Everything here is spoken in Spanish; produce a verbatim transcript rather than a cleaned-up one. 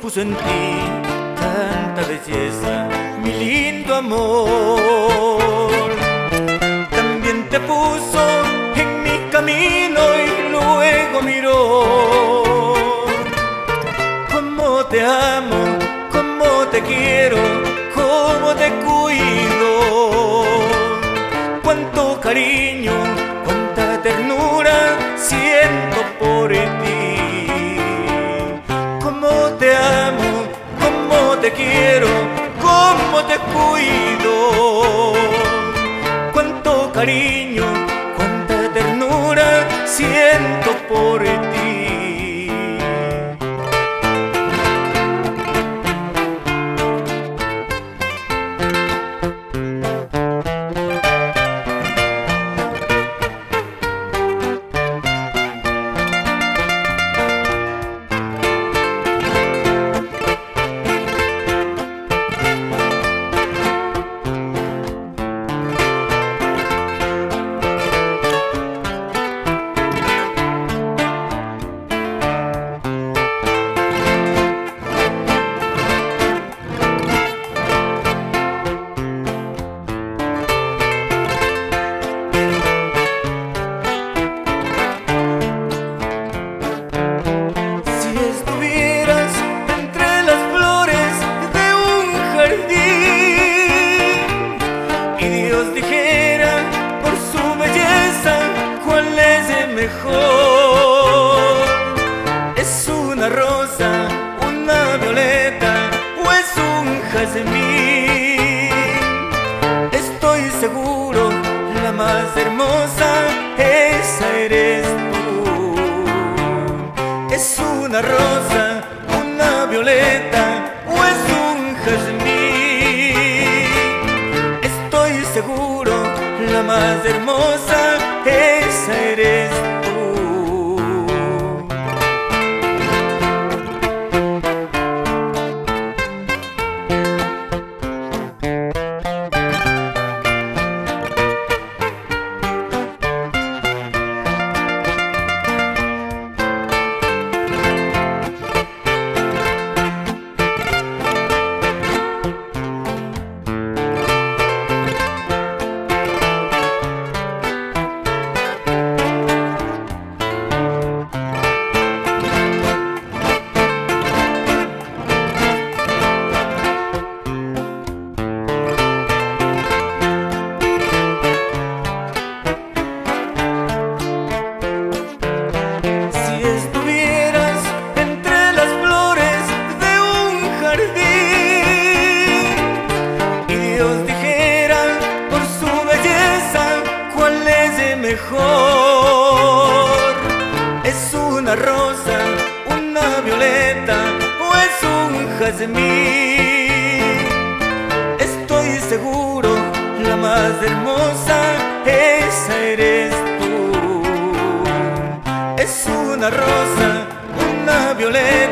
puso en ti tanta belleza, mi lindo amor. También te puso en mi camino y luego miró. Cómo te amo, cómo te quiero, cómo te cuido. Cuánto cariño, cuánta ternura siento por ti. Cómo te amo, cómo te quiero, cómo te cuido. Cuánto cariño, cuánta ternura siento por ti. Mejor. ¿Es una rosa, una violeta o es un jazmín? Estoy seguro, la más hermosa, esa eres tú. ¿Es una rosa, una violeta o es un jazmín? Estoy seguro, la más hermosa, esa eres tú. Mejor. ¿Es una rosa, una violeta o es un jazmín? Estoy seguro, la más hermosa, esa eres tú. Es una rosa, una violeta